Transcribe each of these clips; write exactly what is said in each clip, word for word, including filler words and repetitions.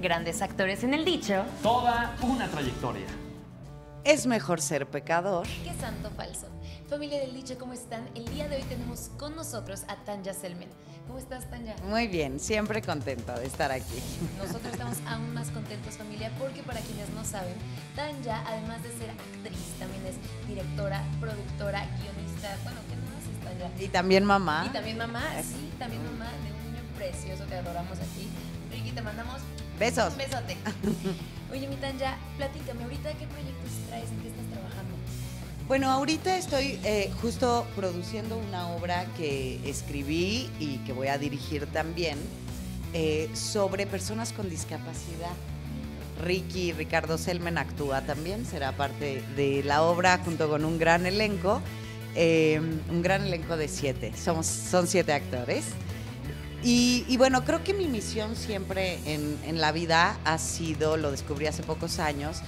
Grandes actores en el dicho. Toda una trayectoria. Es mejor ser pecador que santo falso. Familia del dicho, ¿cómo están? El día de hoy tenemos con nosotros a Tanya Selmen. ¿Cómo estás, Tanya? Muy bien, siempre contenta de estar aquí. Nosotros estamos aún más contentos, familia, porque para quienes no saben, Tanya, además de ser actriz, también es directora, productora, guionista. Bueno, ¿qué más es Tanya? Y también mamá. Y también mamá, sí, también mamá de un niño precioso que adoramos aquí. Ricky, te mandamos besos. Un besote. Oye, mi Tanya, platícame, ahorita qué proyectos traes, en qué estás trabajando. Bueno, ahorita estoy eh, justo produciendo una obra que escribí y que voy a dirigir también eh, sobre personas con discapacidad. Ricky Ricardo Selmen actúa también, será parte de la obra junto con un gran elenco, eh, un gran elenco de siete, somos, son siete actores. Y, y bueno, creo que mi misión siempre en, en la vida ha sido, lo descubrí hace pocos años,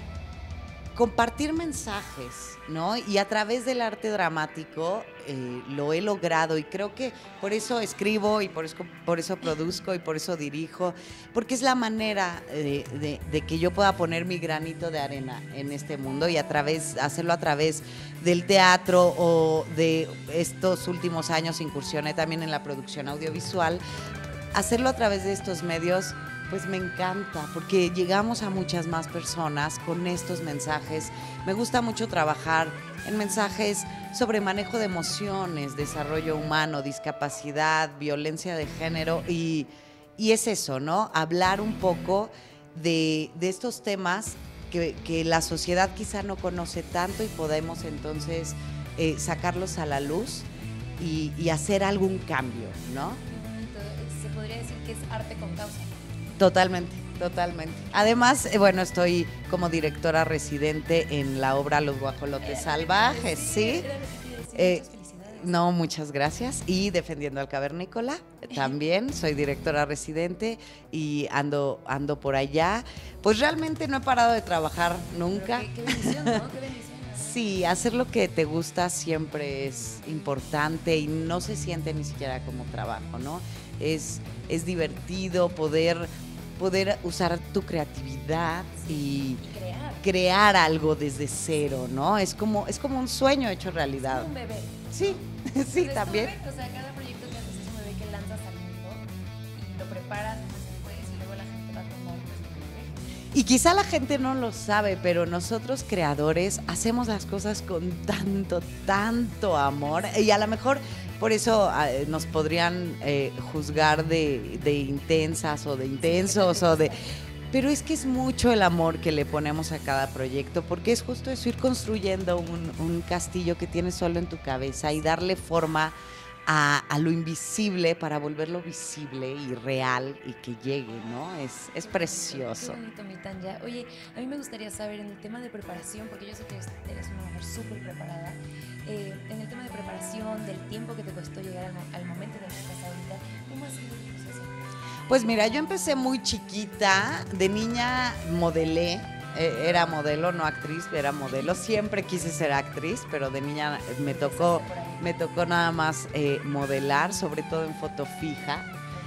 compartir mensajes, ¿no? Y a través del arte dramático eh, lo he logrado y creo que por eso escribo y por eso, por eso produzco y por eso dirijo, porque es la manera de, de, de que yo pueda poner mi granito de arena en este mundo y a través, hacerlo a través del teatro o de estos últimos años incursioné también en la producción audiovisual, hacerlo a través de estos medios. Pues me encanta, porque llegamos a muchas más personas con estos mensajes. Me gusta mucho trabajar en mensajes sobre manejo de emociones, desarrollo humano, discapacidad, violencia de género, y, y es eso, ¿no? Hablar un poco de, de estos temas que, que la sociedad quizá no conoce tanto y podemos entonces eh, sacarlos a la luz y, y hacer algún cambio, ¿no? Qué bonito, se podría decir que es arte con causa. Totalmente, totalmente. Además, eh, bueno, estoy como directora residente en la obra Los Guajolotes Salvajes, ¿sí? Eh, no, muchas gracias. Y Defendiendo al Cavernícola, también soy directora residente y ando, ando por allá. Pues realmente no he parado de trabajar nunca. Qué, qué bendición, ¿no? Qué bendición. Sí, hacer lo que te gusta siempre es importante y no se siente ni siquiera como trabajo, ¿no? Es, es divertido poder... poder usar tu creatividad y, y crear. crear algo desde cero, ¿no? Es como, es como un sueño hecho realidad. Es un bebé. Sí, sí, pues también. Bebé, o sea, cada proyecto que haces es un bebé que lanzas al mundo y lo preparas después y luego la gente va a tomar pues, tu bebé. Y quizá la gente no lo sabe, pero nosotros creadores hacemos las cosas con tanto, tanto amor y a lo mejor... Por eso eh, nos podrían eh, juzgar de, de intensas o de intensos o de... Pero es que es mucho el amor que le ponemos a cada proyecto, porque es justo eso, ir construyendo un, un castillo que tienes solo en tu cabeza y darle forma a, a lo invisible para volverlo visible y real y que llegue, ¿no? Es, es precioso. Qué bonito, mi Tanya. Oye, a mí me gustaría saber en el tema de preparación, porque yo sé que eres una mujer súper preparada, eh, en el tema de preparación, del tiempo que te costó llegar al, al momento en el que estás ahorita, ¿cómo ha sido el proceso? Pues mira, yo empecé muy chiquita, de niña modelé, eh, era modelo, no actriz, era modelo, siempre quise ser actriz, pero de niña me tocó, me tocó nada más eh, modelar, sobre todo en foto fija.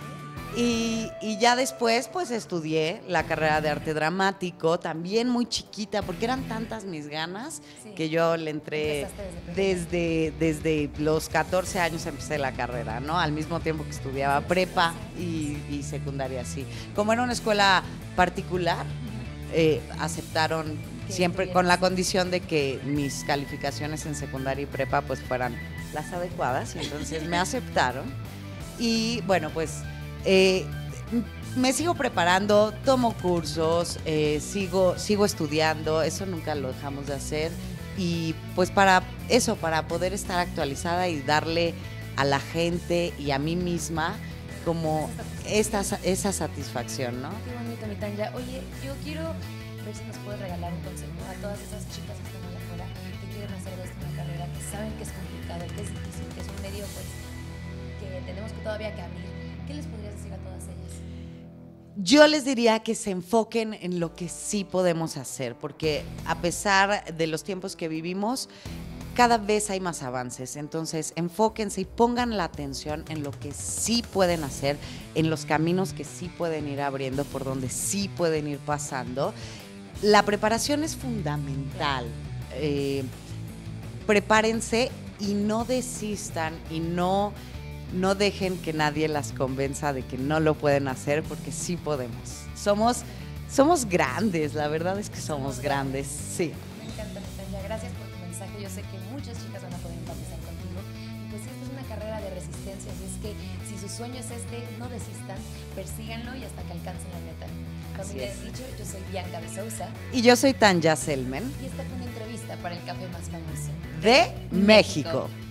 Y, y ya después pues estudié la carrera de arte dramático, también muy chiquita, porque eran tantas mis ganas sí. que yo le entré desde, desde, desde los catorce años empecé la carrera, ¿no? Al mismo tiempo que estudiaba prepa y, y secundaria, sí. Como era una escuela particular, eh, aceptaron siempre con la condición de que mis calificaciones en secundaria y prepa pues fueran las adecuadas, y entonces me aceptaron. Y bueno, pues... Eh, me sigo preparando, tomo cursos, eh, sigo, sigo estudiando, eso nunca lo dejamos de hacer y pues para eso, para poder estar actualizada y darle a la gente y a mí misma como esta, esa satisfacción, ¿no? Qué bonito, mi Tanya. Oye, yo quiero ver si nos puedes regalar un consejo a todas esas chicas que están allá afuera, que quieren hacer de esto una carrera, que saben que es complicado, que es difícil, que es un medio pues que tenemos que todavía que abrir. ¿Qué les podrías decir a todas ellas? Yo les diría que se enfoquen en lo que sí podemos hacer, porque a pesar de los tiempos que vivimos, cada vez hay más avances. Entonces, enfóquense y pongan la atención en lo que sí pueden hacer, en los caminos que sí pueden ir abriendo, por donde sí pueden ir pasando. La preparación es fundamental. Eh, prepárense y no desistan y no, no dejen que nadie las convenza de que no lo pueden hacer, porque sí podemos. Somos, somos grandes, la verdad es que somos grandes, sí. Me encanta, Tanya. Gracias por tu mensaje. Yo sé que muchas chicas van a poder empatizar contigo. Y pues esta es una carrera de resistencia, así es que si su sueño es este, no desistan, persíganlo y hasta que alcancen la meta. Como ya he dicho, yo soy Bianca de Sousa. Y yo soy Tanya Selmen. Y esta fue una entrevista para el café más famoso de México. México.